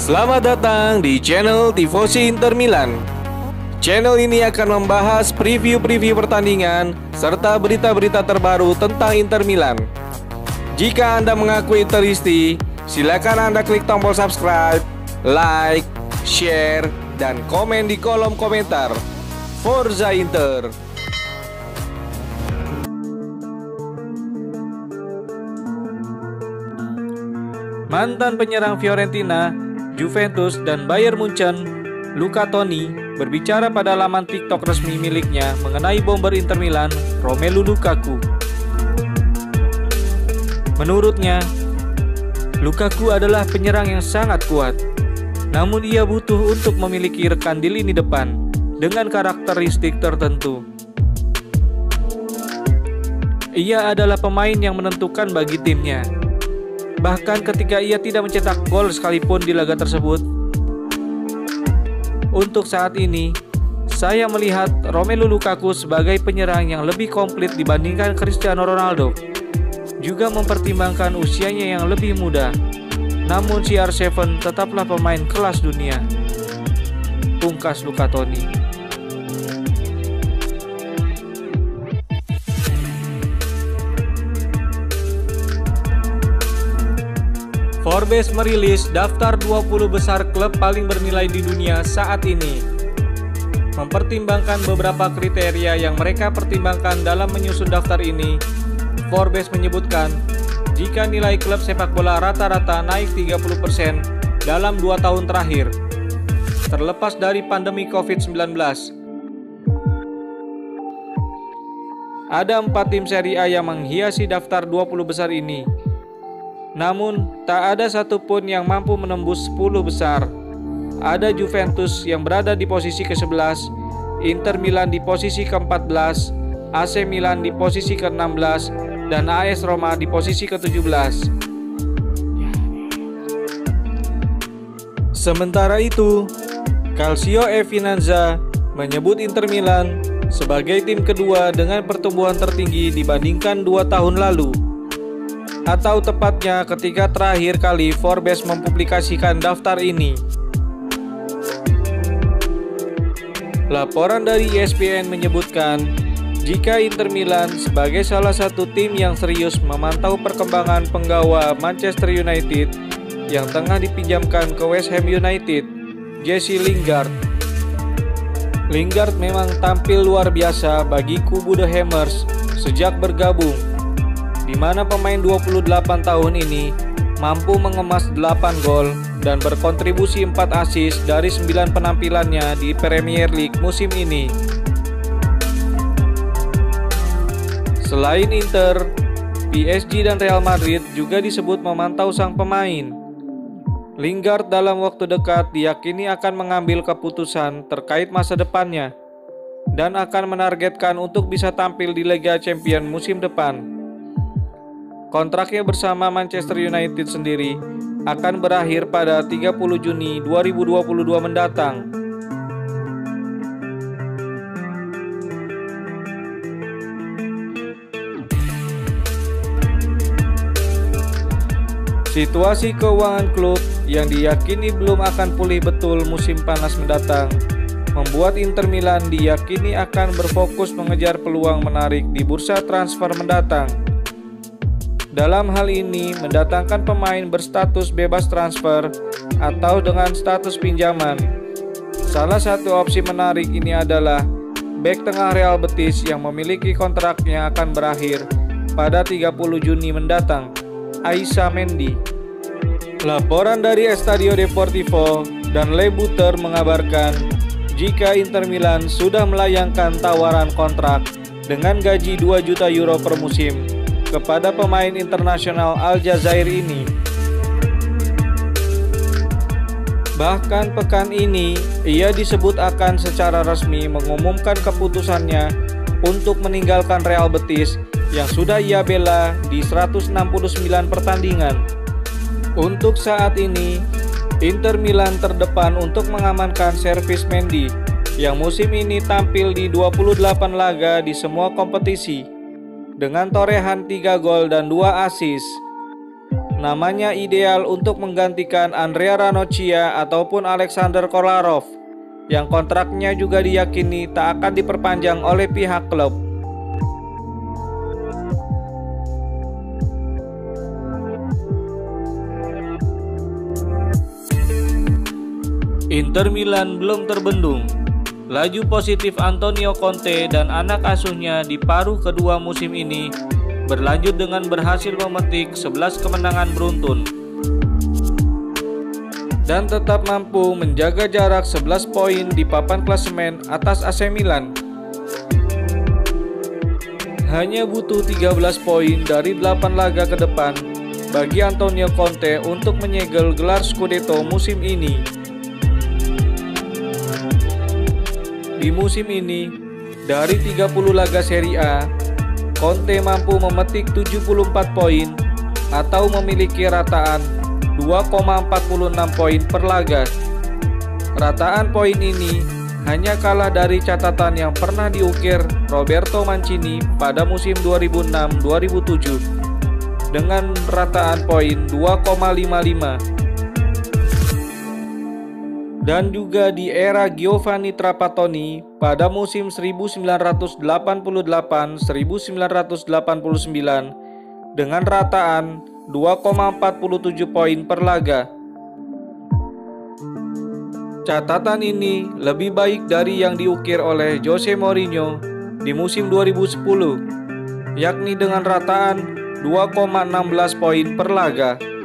Selamat datang di channel Tifosi Inter Milan. Channel ini akan membahas preview-preview pertandingan serta berita-berita terbaru tentang Inter Milan. Jika Anda mengaku Interisti, silakan Anda klik tombol subscribe, like, share, dan komen di kolom komentar. Forza Inter! Mantan penyerang Fiorentina, Juventus, dan Bayern Munchen, Luca Toni, berbicara pada laman TikTok resmi miliknya mengenai bomber Inter Milan, Romelu Lukaku. Menurutnya, Lukaku adalah penyerang yang sangat kuat, namun ia butuh untuk memiliki rekan di lini depan dengan karakteristik tertentu. Ia adalah pemain yang menentukan bagi timnya, bahkan ketika ia tidak mencetak gol sekalipun di laga tersebut. Untuk saat ini, saya melihat Romelu Lukaku sebagai penyerang yang lebih komplit dibandingkan Cristiano Ronaldo. Juga mempertimbangkan usianya yang lebih muda, namun CR7 tetaplah pemain kelas dunia, pungkas Luca Toni. Forbes merilis daftar 20 besar klub paling bernilai di dunia saat ini. Mempertimbangkan beberapa kriteria yang mereka pertimbangkan dalam menyusun daftar ini, Forbes menyebutkan jika nilai klub sepak bola rata-rata naik 30% dalam 2 tahun terakhir, terlepas dari pandemi COVID-19. Ada 4 tim Serie A yang menghiasi daftar 20 besar ini. Namun, tak ada satupun yang mampu menembus 10 besar. Ada Juventus yang berada di posisi ke-11, Inter Milan di posisi ke-14, AC Milan di posisi ke-16, dan AS Roma di posisi ke-17. Sementara itu, Calcio e Finanza menyebut Inter Milan sebagai tim kedua dengan pertumbuhan tertinggi dibandingkan 2 tahun lalu. Atau tepatnya ketika terakhir kali Forbes mempublikasikan daftar ini. Laporan dari ESPN menyebutkan jika Inter Milan sebagai salah satu tim yang serius memantau perkembangan penggawa Manchester United yang tengah dipinjamkan ke West Ham United, Jesse Lingard. Lingard memang tampil luar biasa bagi kubu The Hammers sejak bergabung, di mana pemain 28 tahun ini mampu mengemas 8 gol dan berkontribusi 4 assist dari 9 penampilannya di Premier League musim ini. Selain Inter, PSG dan Real Madrid juga disebut memantau sang pemain. Lingard dalam waktu dekat diyakini akan mengambil keputusan terkait masa depannya dan akan menargetkan untuk bisa tampil di Liga Champions musim depan. Kontraknya bersama Manchester United sendiri akan berakhir pada 30 Juni 2022 mendatang. Situasi keuangan klub yang diyakini belum akan pulih betul musim panas mendatang membuat Inter Milan diyakini akan berfokus mengejar peluang menarik di bursa transfer mendatang. Dalam hal ini mendatangkan pemain berstatus bebas transfer atau dengan status pinjaman. Salah satu opsi menarik ini adalah bek tengah Real Betis yang memiliki kontraknya akan berakhir pada 30 Juni mendatang, Aissa Mendy. Laporan dari Estadio Deportivo dan Le Buter mengabarkan jika Inter Milan sudah melayangkan tawaran kontrak dengan gaji 2 juta euro per musim kepada pemain internasional Aljazair ini. Bahkan pekan ini, ia disebut akan secara resmi mengumumkan keputusannya untuk meninggalkan Real Betis yang sudah ia bela di 169 pertandingan. Untuk saat ini, Inter Milan terdepan untuk mengamankan servis Mendy yang musim ini tampil di 28 laga di semua kompetisi dengan torehan 3 gol dan 2 assist. namanya ideal untuk menggantikan Andrea Ranocchia ataupun Alexander Kolarov, yang kontraknya juga diyakini tak akan diperpanjang oleh pihak klub. Inter Milan belum terbendung. Laju positif Antonio Conte dan anak asuhnya di paruh kedua musim ini berlanjut dengan berhasil memetik 11 kemenangan beruntun dan tetap mampu menjaga jarak 11 poin di papan klasemen atas AC Milan. Hanya butuh 13 poin dari 8 laga ke depan bagi Antonio Conte untuk menyegel gelar Scudetto musim ini. Di musim ini, dari 30 laga Serie A, Conte mampu memetik 74 poin atau memiliki rataan 2,46 poin per laga. Rataan poin ini hanya kalah dari catatan yang pernah diukir Roberto Mancini pada musim 2006-2007 dengan rataan poin 2,55. Dan juga di era Giovanni Trapattoni pada musim 1988-1989 dengan rataan 2,47 poin per laga. Catatan ini lebih baik dari yang diukir oleh Jose Mourinho di musim 2010, yakni dengan rataan 2,16 poin per laga.